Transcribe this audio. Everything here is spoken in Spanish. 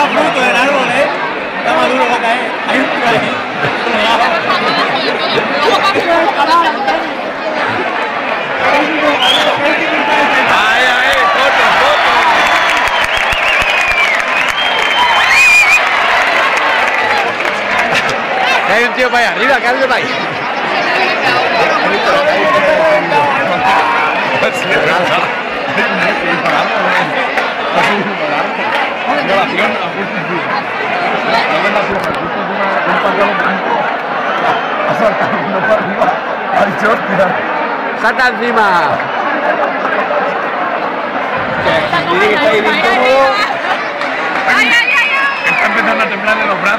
dado fruto del árbol, ¿eh? Está maduro, va a caer. Hay un por ahí. Ahí, foto, foto. Hay un tío para allá arriba, ¿qué hace para ahí? ¡Jata encima! Tiene que estar ahí bien cómodo. Está empezando a temblar de los brazos.